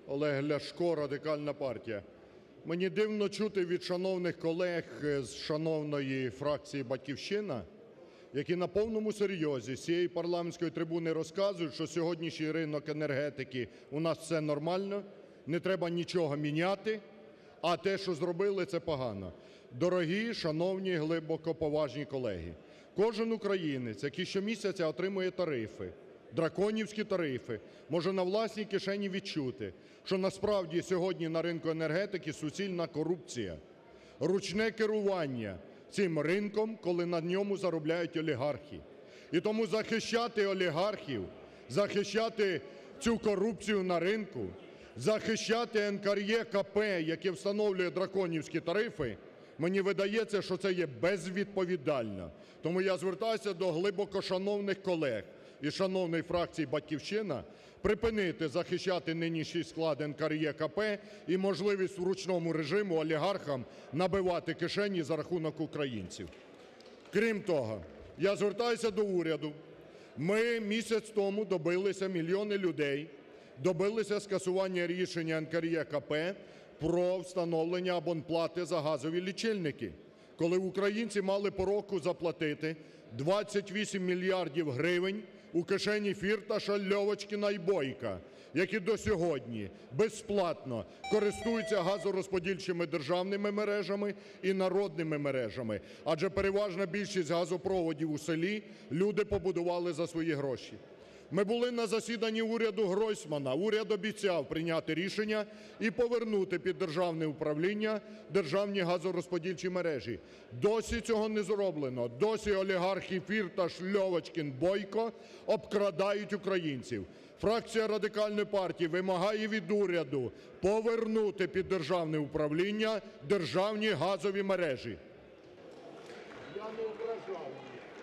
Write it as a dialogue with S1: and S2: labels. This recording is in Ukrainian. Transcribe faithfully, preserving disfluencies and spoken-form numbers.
S1: Олег Ляшко, Радикальна партія. Мені дивно чути від шановних колег з шановної фракції "Батьківщина", які на повному серйозі з цієї парламентської трибуни розказують, що сьогоднішній ринок енергетики у нас все нормально, не треба нічого міняти, а те, що зробили, це погано. Дорогі, шановні, глибоко поважні колеги, кожен українець, який щомісяця отримує тарифи, драконівські тарифи, може на власній кишені відчути, що насправді сьогодні на ринку енергетики суцільна корупція, ручне керування цим ринком, коли на ньому заробляють олігархи. І тому захищати олігархів, захищати цю корупцію на ринку, захищати НКРЕКП, яке встановлює драконівські тарифи, мені видається, що це є безвідповідально. Тому я звертаюся до глибоко шановних колег із шановної фракції "Батьківщина" припинити захищати нинішній склад НКРЕКП і можливість в ручному режимі олігархам набивати кишені за рахунок українців. Крім того, я звертаюся до уряду. Ми місяць тому добилися, мільйони людей добилися скасування рішення НКРЕКП про встановлення абонплати за газові лічильники, коли українці мали по року заплатити двадцять вісім мільярдів гривень у кишені Фірташа, Льовочкіна і Бойка, які до сьогодні безплатно користуються газорозподільчими державними мережами і народними мережами, адже переважна більшість газопроводів у селі люди побудували за свої гроші. Ми були на засіданні уряду Гройсмана. Уряд обіцяв прийняти рішення і повернути під державне управління державні газорозподільчі мережі. Досі цього не зроблено. Досі олігархи Фірташ, Льовочкін, Бойко обкрадають українців. Фракція Радикальної партії вимагає від уряду повернути під державне управління державні газові мережі. Я не ображав їх.